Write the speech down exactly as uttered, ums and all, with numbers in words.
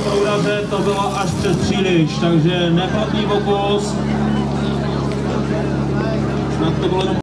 proudaře to bylo až přes příliš, takže neplatný pokus. Snad to bylo